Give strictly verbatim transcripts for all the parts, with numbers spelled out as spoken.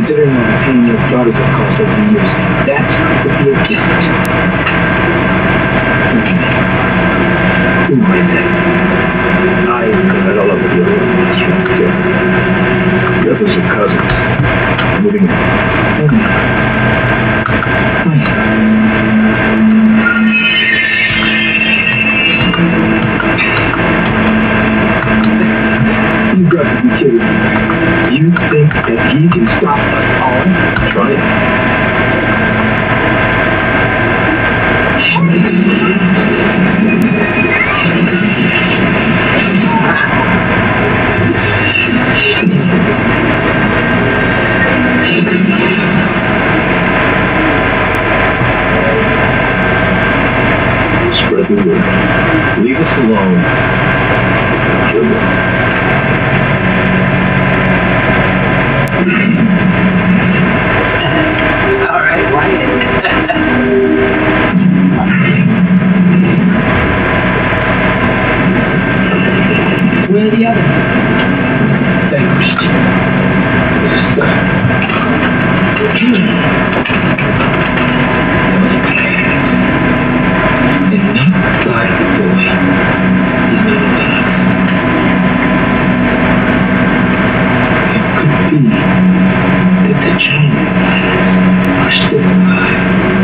considering all the pain your daughters have caused over the years, that's not to be a gift. Who might that? I got all over the other ones from there. The others are cousins. Living in. You got to be kidding me. You think that he can stop us all? Try it. Spread the word. Leave us alone. Kill them. All right, Wyatt. Where are the others? Vanquished. And not like the boy. He's not alive. It could be that the children are still alive.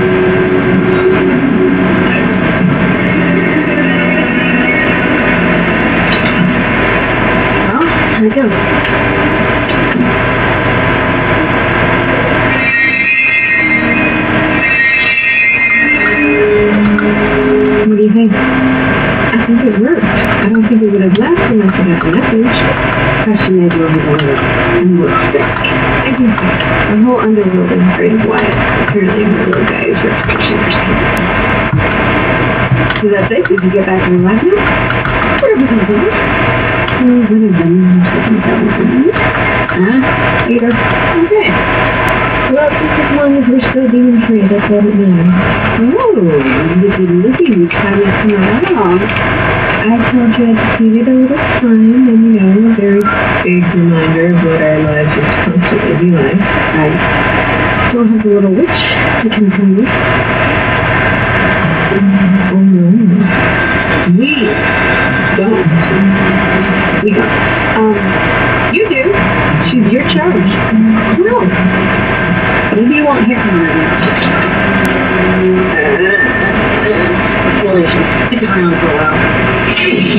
Well, here we go. What do you think? I think it worked. I don't think it would have left unless it had the message. Question is whether it works. I think so. The whole underworld is afraid of Wyatt. Apparently, the little guy is reputation for something. So that's it? Did you get back in your life now? What are we going to do? We're going to do something. Huh? Peter? Okay. Well, just as long as we're still being free, that's all that matters. Oh, looky, looky, you kind of come along. I told you I'd give it a little time, and you know, a very big reminder of what our lives would constantly be like. I still have a little witch to continue. Oh no. We don't. We don't. Um, you do. She's your charge. No. Maybe you won't hear from her again. Well, she's sticking around for a while.